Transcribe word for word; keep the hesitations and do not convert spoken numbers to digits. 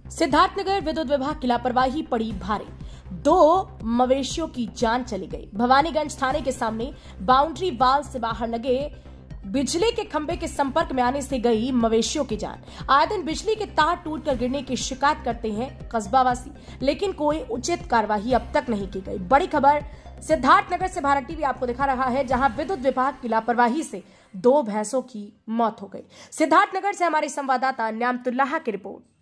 सिद्धार्थनगर विद्युत विभाग की लापरवाही पड़ी भारी, दो मवेशियों की जान चली गई। भवानीगंज थाने के सामने बाउंड्री वाल से बाहर लगे बिजली के खंभे के संपर्क में आने से गई मवेशियों की जान। आए दिन बिजली के तार टूटकर गिरने की शिकायत करते हैं कस्बावासी, लेकिन कोई उचित कार्रवाई अब तक नहीं की गई। बड़ी खबर सिद्धार्थनगर से भारत टीवी आपको दिखा रहा है, जहां विद्युत विभाग की लापरवाही से दो भैंसों की मौत हो गई। सिद्धार्थनगर से हमारे संवाददाता न्यामतुल्लाह की रिपोर्ट।